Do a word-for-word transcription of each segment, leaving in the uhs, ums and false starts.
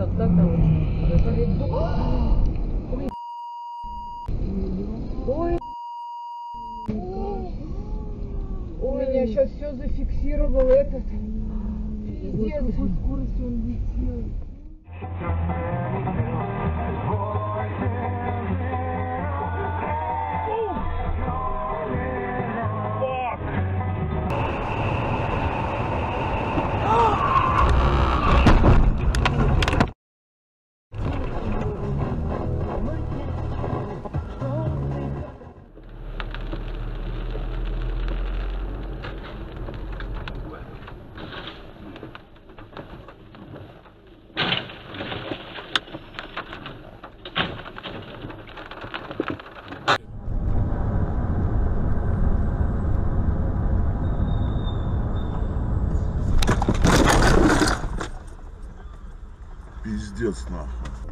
контактов. Ой, у меня сейчас все зафиксировал этот. Пиздец. С какой скоростью он летел. Пиздец нахуй.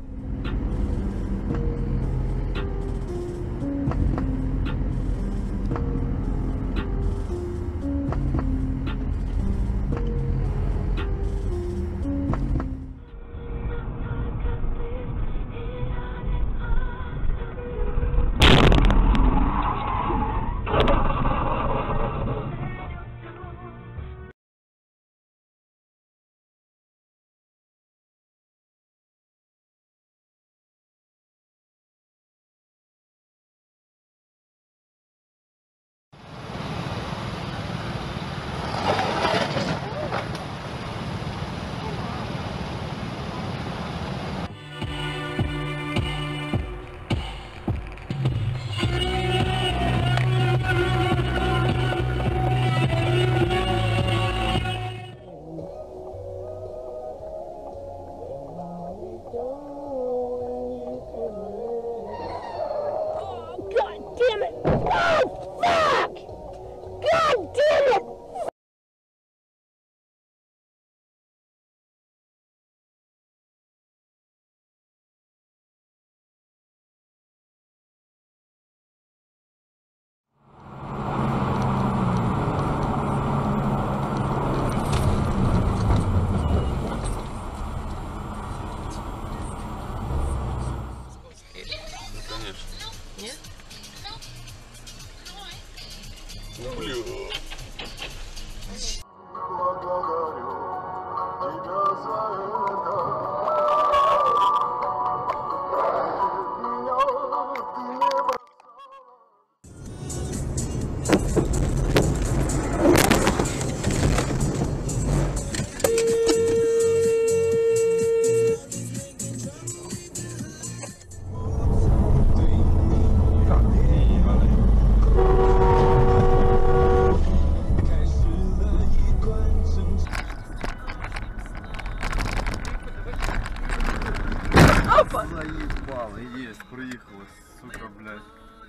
Заебало, есть, проехала, сука, блядь.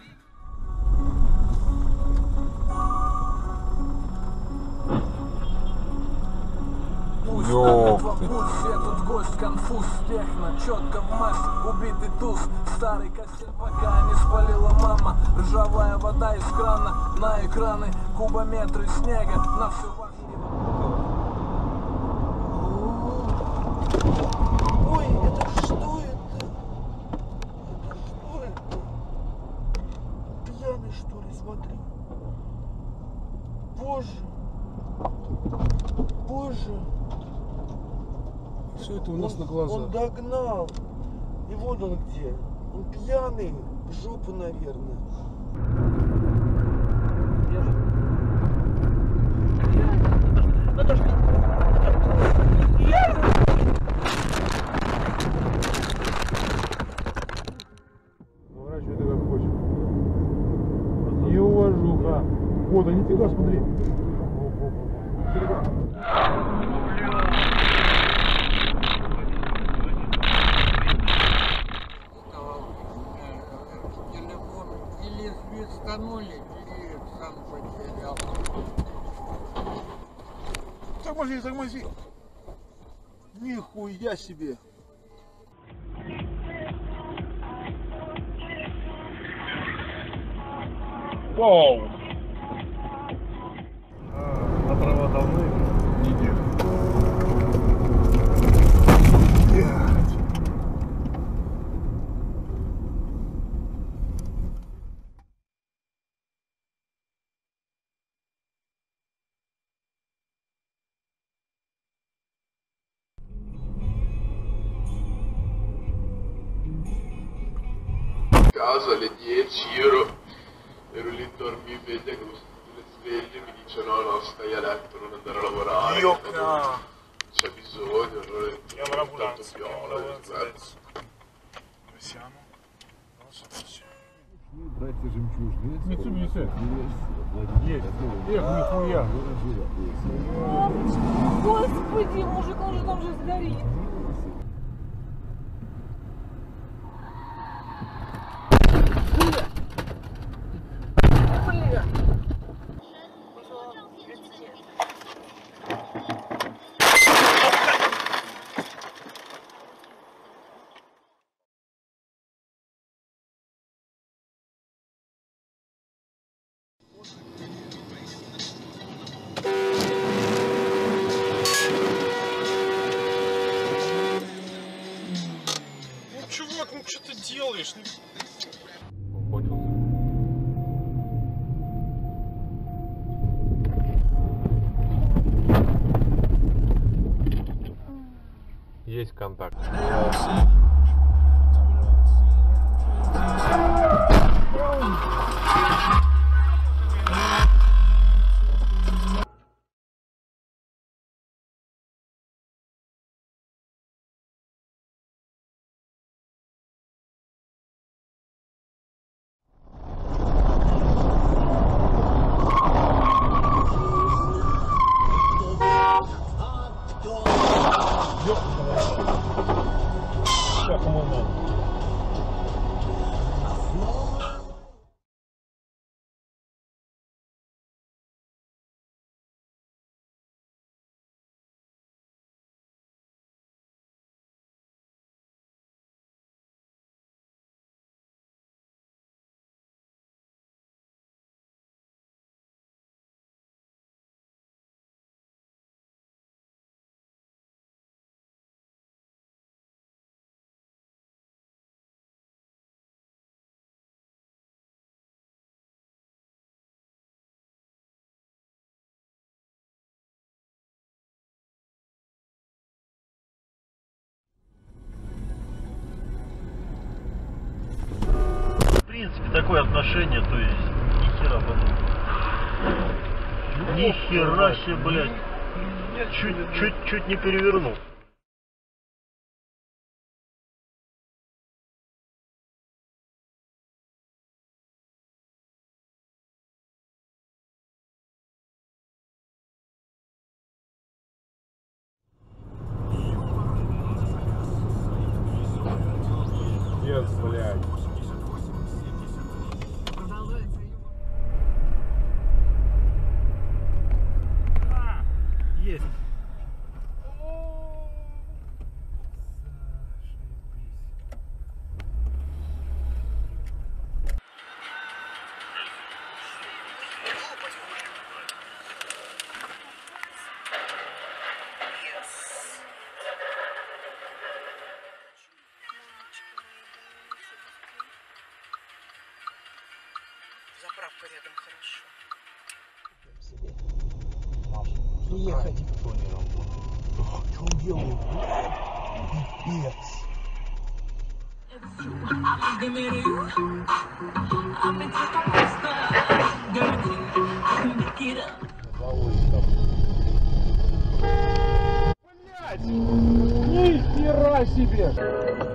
Ёпты. Этот гость конфуз, техно, четко в массе, убитый туз. Старый кассет пока не спалила мама. Ржавая вода из крана, на экраны кубометры снега, на всю вашу. Ой, это что это? Это что это? Пьяный что ли, смотри. Боже. Боже. Все это у нас он, на глазах. Он догнал. И вот он где. Он пьяный. В жопу, наверное. Поворачивай ты как хочешь. Неуважуха. Вот, а нифига, смотри. Или свистанули, или сам потерял. Тормози, тормози. Нихуя себе. Вау. А, на права давно? Неделю. Блядь. casa alle dieci, ero, ero lì in dormiveglia con lo studio sveglio, mi dice no no stai a letto, non andare a lavorare, Io, che no. non c'è bisogno, allora Chiamo tanto l'ambulanza, chiamo piove, l'ambulanza guarda. adesso. Dove siamo? Non lo so dove siamo. Братья жемчужные. Митсубиси. Есть. Эх, нихуя. Господи, мужик, он же там же сгорит. Бля. Ну, чувак, ну что ты делаешь? Ну, Есть контакт. В принципе, такое отношение, то есть, ни хера подобного. Ни хера себе, блядь. Чуть, чуть, чуть не перевернул. Yes, блядь. Есть. Заправка рядом хорошо. Ехать. Что он делает? Пипец. Блядь! Ни хера себе!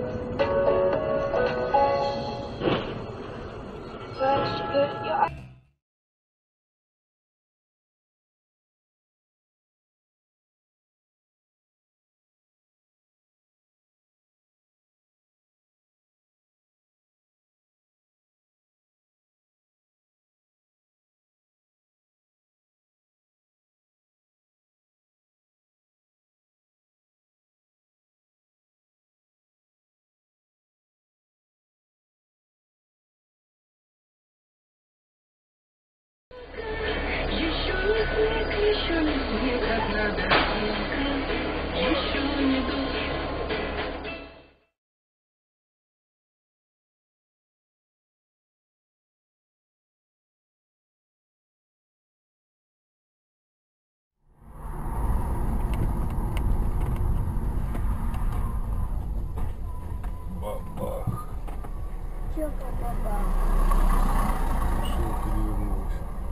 Чё попадал? Все, перевернулось.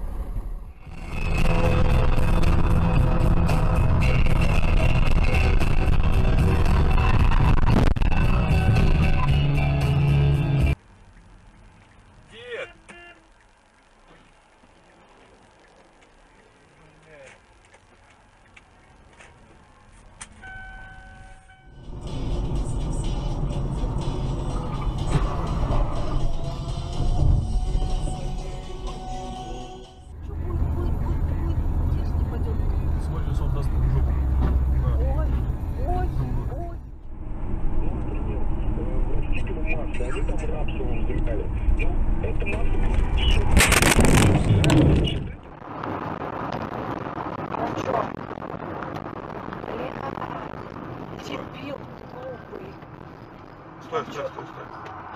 Дебил глупый. Стой, стой, стой, стой.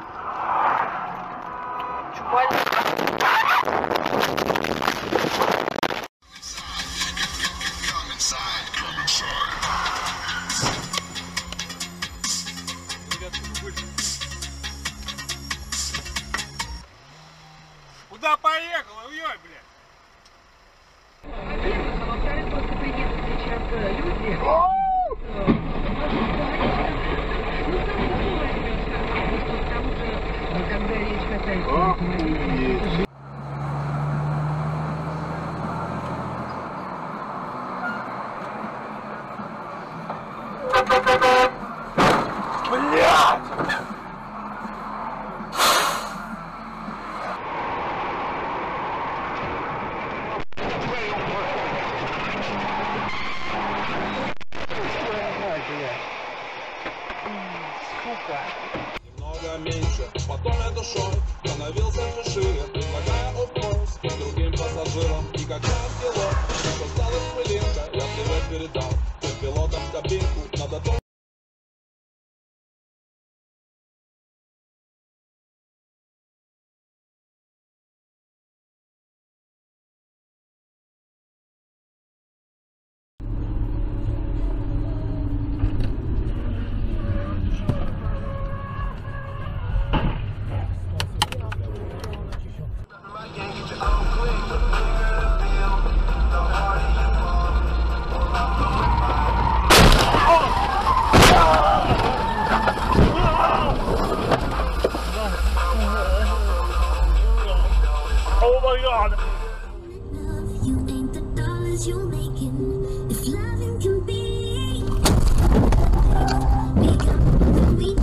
Куда поехал? Уёй, блядь! Во-вторых, просто приедут сейчас люди. Когда речь касается... Немного меньше, потом я дошел, становился же шире, предлагая опрос другим пассажирам. И когда пилот, осталась пылинка, я привет передал всем пилотам в кабинку, надо то. Oh my god! You ain't the dollars you making. If loving can be, become we.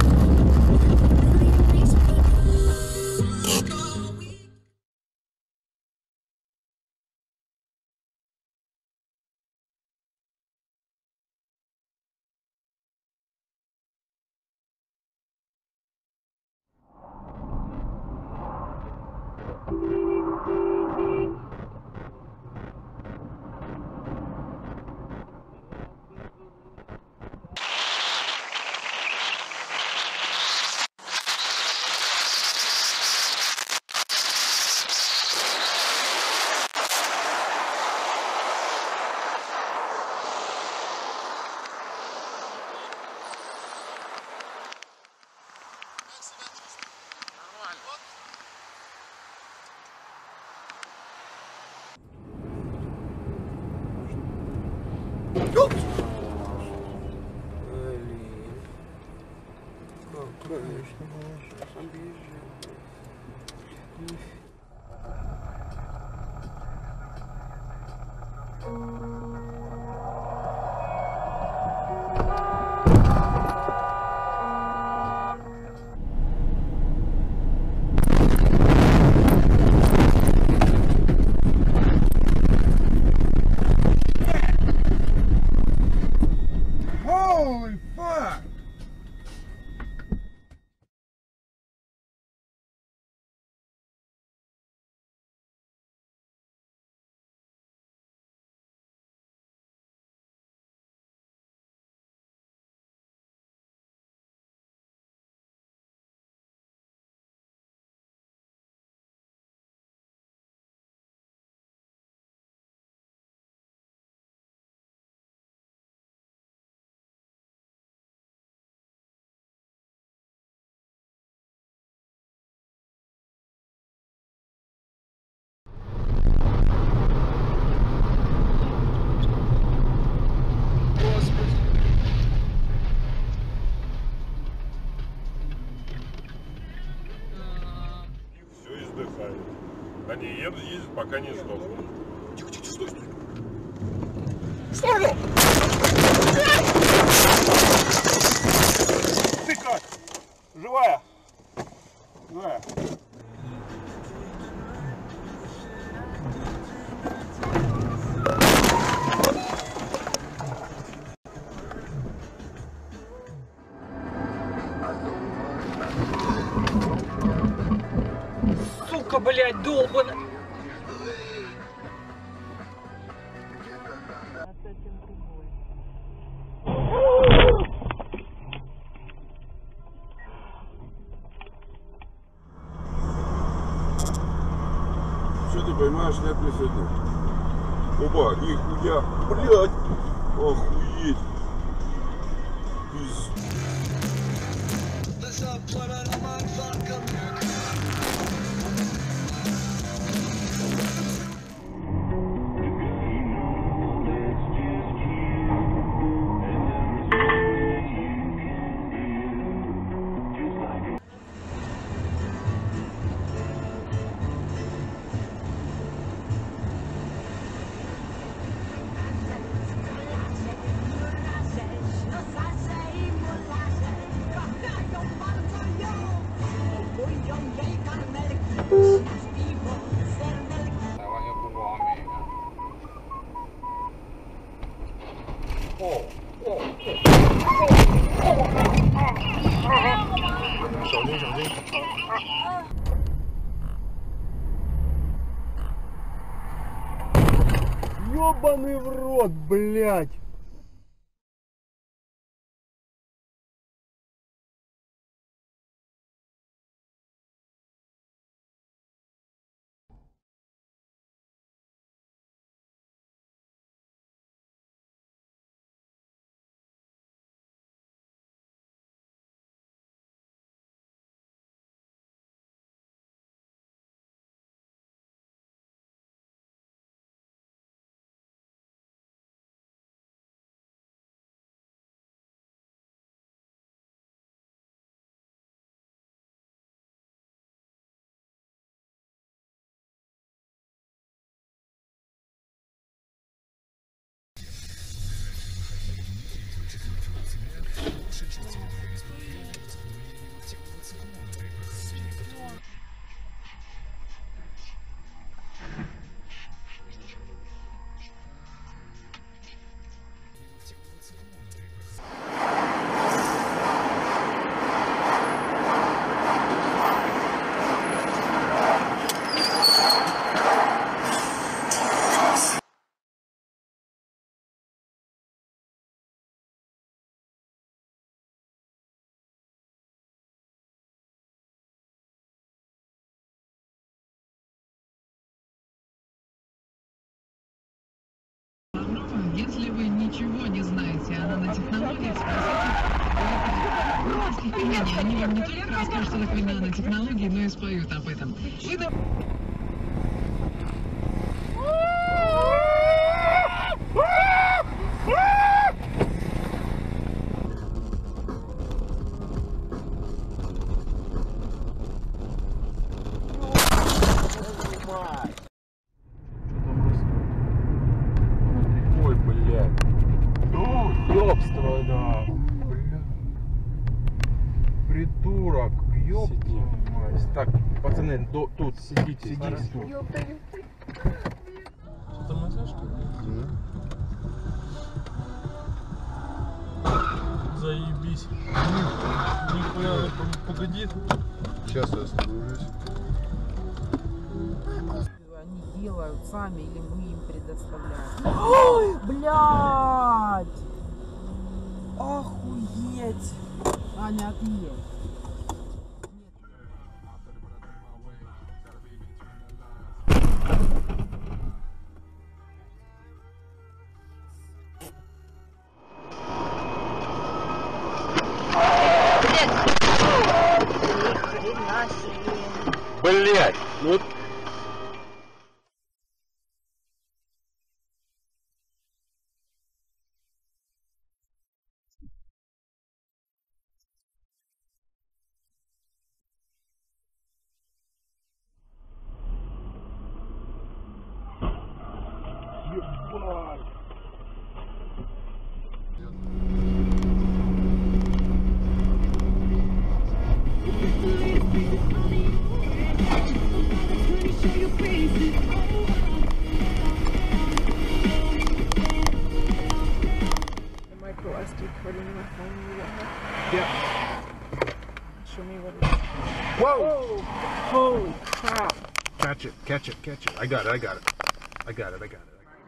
Конечно, сейчас объезжаем. вздыхает. Они едут, ездят, пока не сдохнут. Тихо, тихо, стой, стой. В сторону! Ты как? Живая? Живая. Сука, блядь, долбана! Что ты поймаешь, нет ли сегодня? Оба, нихуя, блядь, охуеть. Пиздец. Ёбаный в рот, блядь! Если вы ничего не знаете о нанотехнологиях, спросите у меня. Они вам не только расскажут, что такое нанотехнологии, но и споют об этом. Вы да- Ой, блядь. Ёбство, да. Бля. Придурок. Ёб. Так, пацаны, до, тут сидите. Сиди тут. Что-то мазяшка? Заебись. Нихуя, погоди. Сейчас я остановлюсь. Они делают сами или мы им предоставляем. Ой, блядь! Охуеть! Аня, отъедь. Блять, ну Oh, holy crap. Catch it, catch it, catch it. I got it, I got it. I got it, I got it.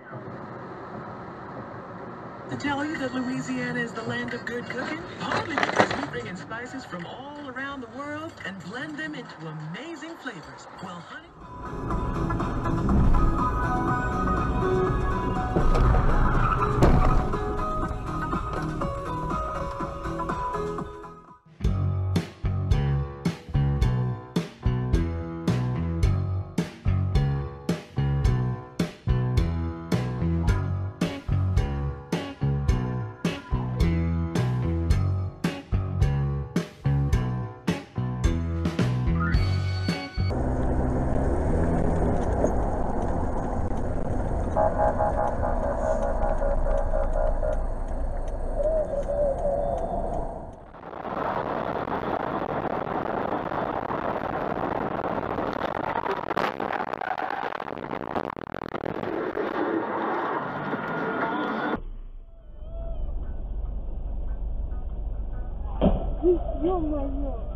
To tell you that Louisiana is the land of good cooking? Partly because we bring in spices from all around the world and blend them into amazing flavors. Well, honey... Ё-моё!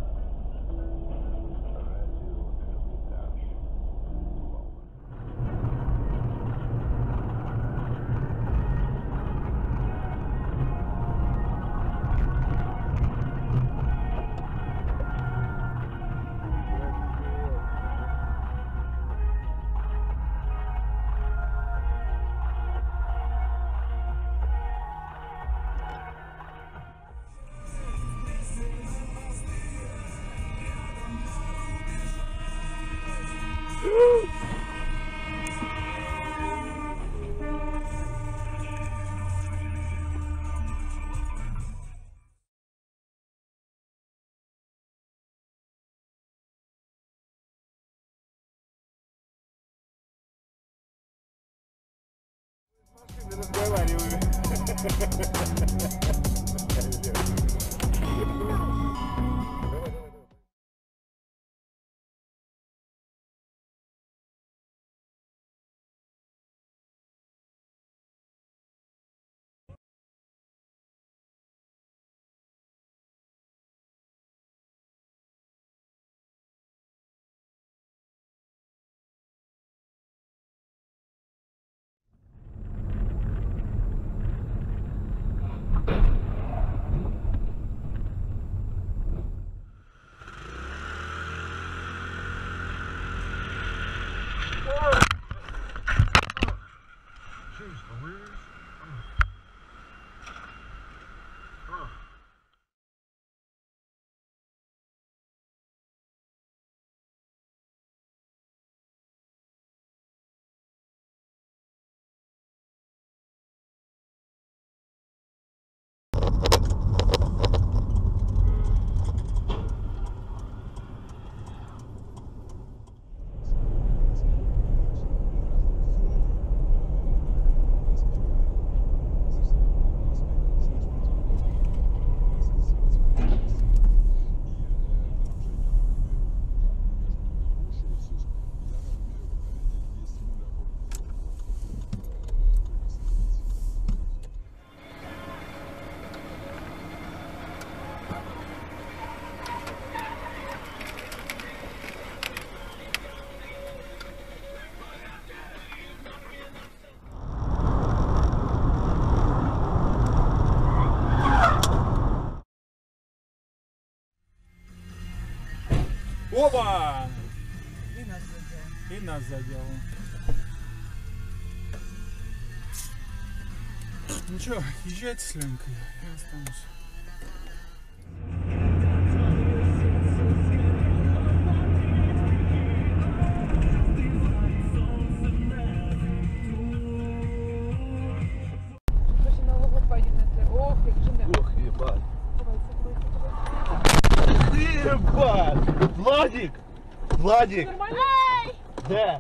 Опа! И нас задело. И нас задело. Ну что, езжайте с Ленькой, я останусь. Ох, ебать. Ебать! Владик! Владик! Да.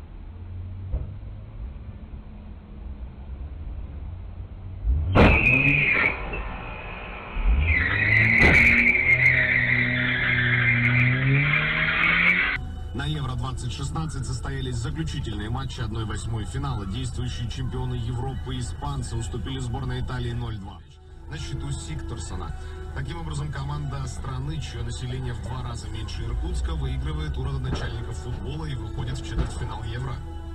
На Евро двадцать шестнадцать состоялись заключительные матчи одной восьмой финала. Действующие чемпионы Европы испанцы уступили сборной Италии ноль два. На счету Сикторсона Таким образом, команда страны, чье население в два раза меньше Иркутска, выигрывает у родоначальников футбола и выходит в четвертьфинал Евро.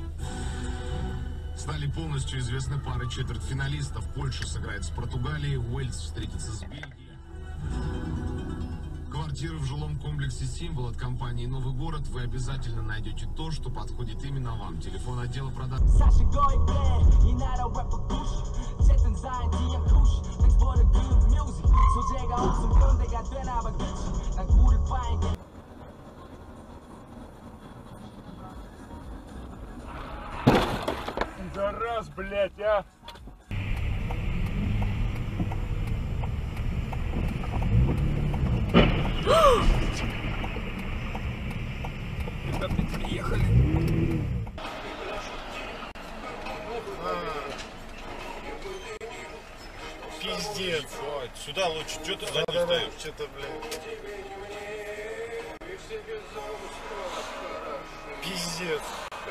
Стали полностью известны пары четвертьфиналистов. Польша сыграет с Португалией, Уэльс встретится с Бельгией. Квартиры в жилом комплексе «Символ» от компании «Новый город» вы обязательно найдете то, что подходит именно вам. Телефон отдела продаж. За раз, блядь, а! Ребята, приехали. Пиздец. Ой, сюда лучше. Что ты сзади да, стоишь? Что-то, блядь. Пиздец.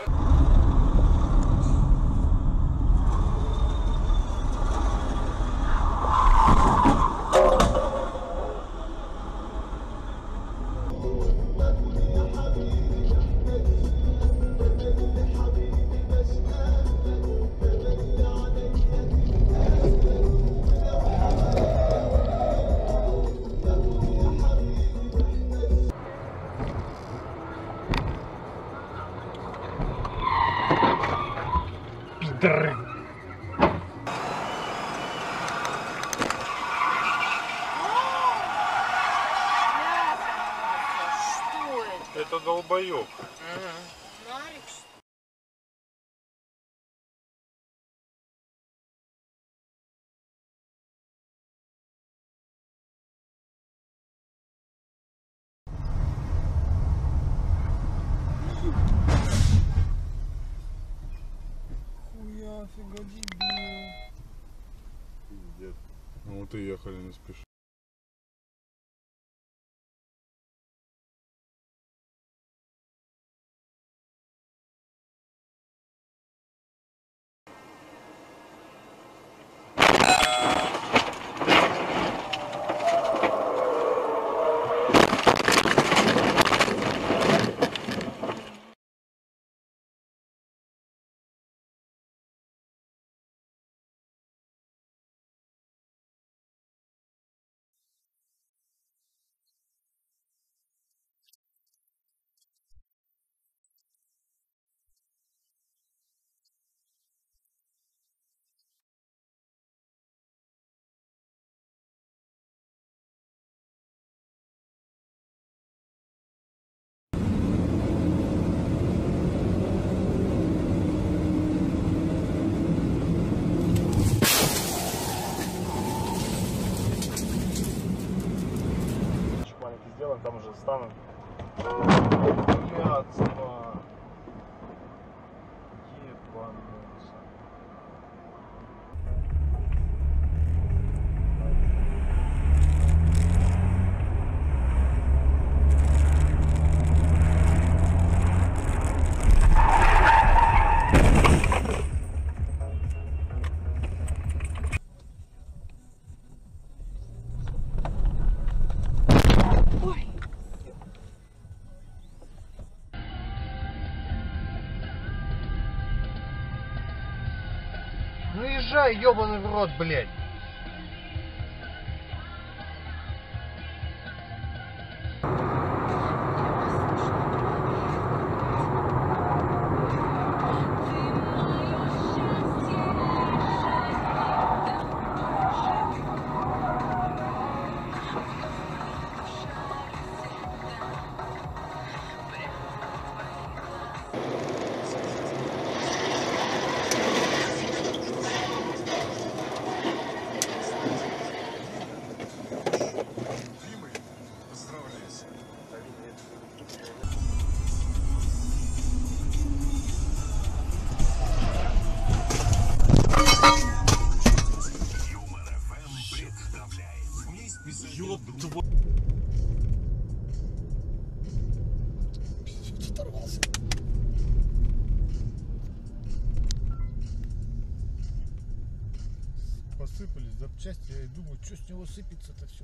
Пидоры. Это долбоёб. Хуя, фига, дебил. Пиздец. Ну вот и ехали, не спеши. Сделаем, там уже станут. Яцва. Ебанулся. Ну езжай, ёбаный в рот, блядь. запчасти, я и думаю, что с него сыпется-то все.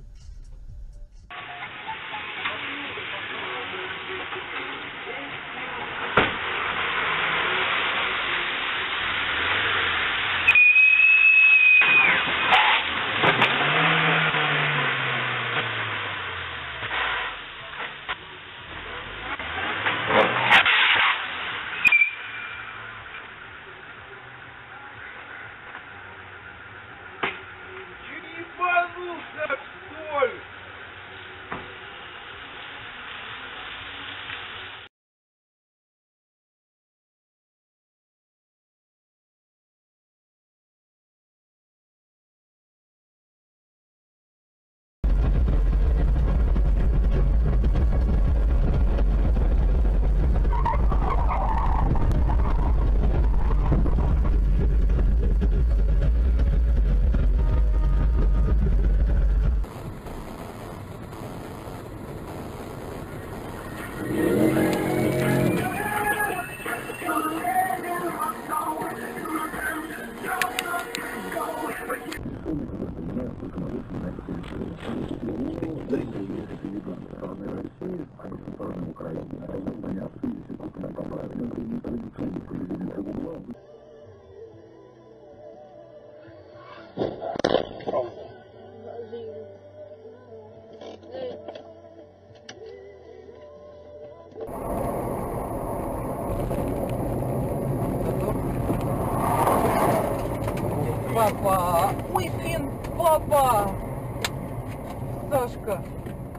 Папа! Ой, блин, папа! Сашка!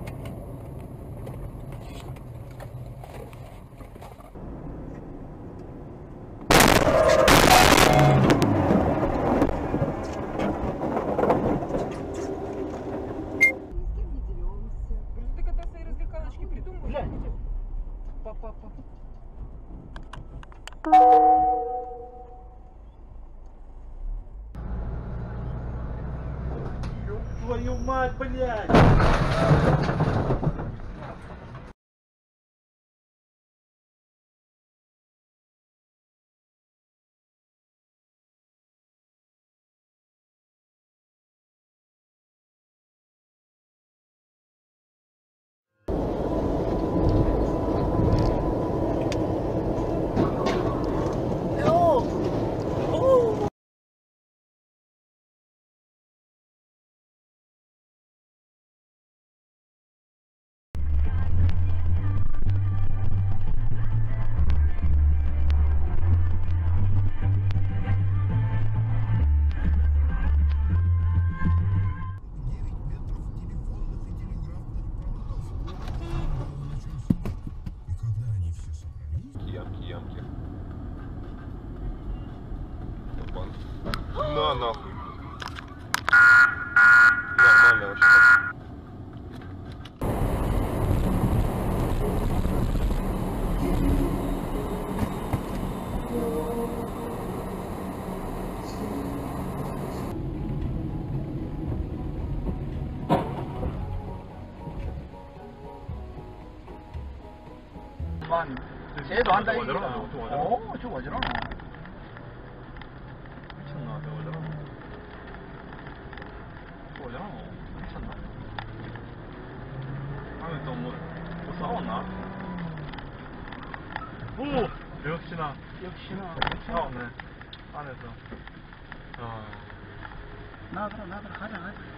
Ты когда свои развлекалочки придумываешь? Папа, папа. Твою мать, блядь! На нахуй. Нормально вообще. 쟤도 한다 이거. 어, 저 어지러워. 미쳤나? 저 어쩌라고? 저 어쩌라고? 미쳤나? 하면 또 뭐, 뭐 싸웠나? 오! 역시나. 역시나. 싸웠네. 안에서. 아. 나가라, 나가라, 가자, 가자.